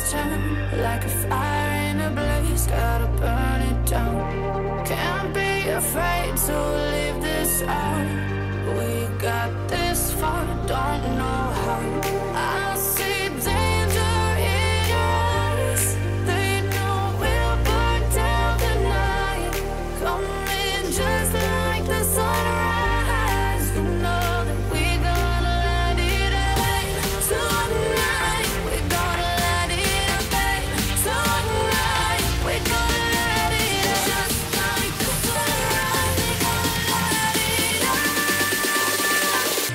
this town like a fire in a blaze, gotta burn it down. Can't be afraid to leave this out. We got this far, don't know how. I see danger in your eyes. They know we'll burn down the night. Coming just like the sunrise. You know that we're gonna let it away. Tonight, we're gonna let it away. Tonight, we're gonna let it away. Just like the sunrise, we're gonna let it away.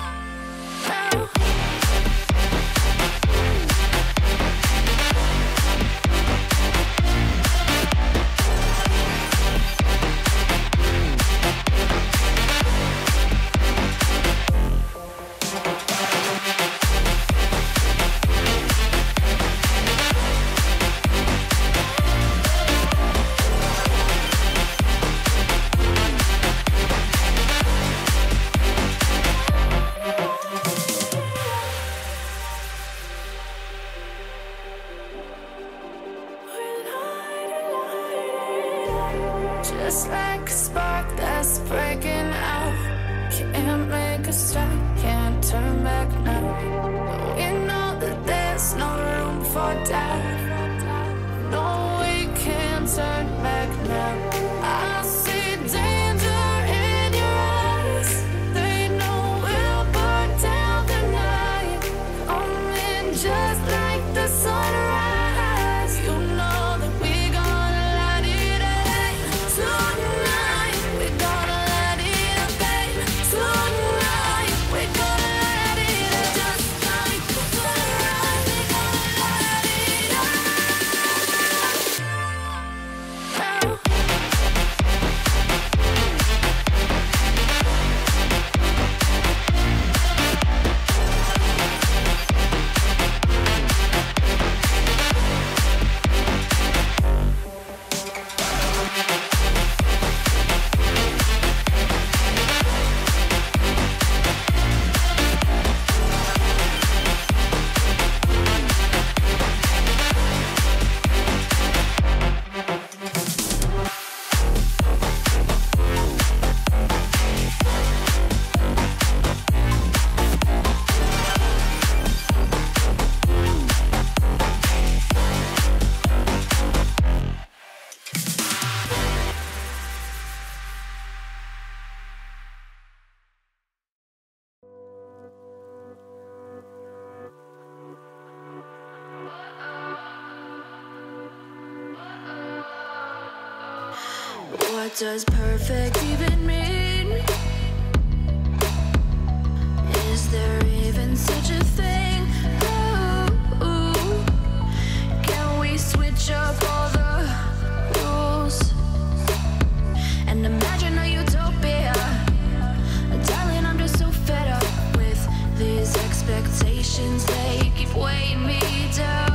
Just like a spark that's breaking out. Can't make a stop, can't turn back now. We know that there's no room for doubt. No, we can't turn back now. I see danger in your eyes. They know we'll burn down the night. Coming just like the sunrise. You know that we're gonna let it away. Tonight, we're gonna let it away. Tonight, we're gonna let it away. Just like the sunrise, we're gonna let it away. What does perfect even mean? Is there even such a thing? Ooh, can we switch up all the rules and imagine a utopia? Darling, I'm just so fed up with these expectations. They keep weighing me down.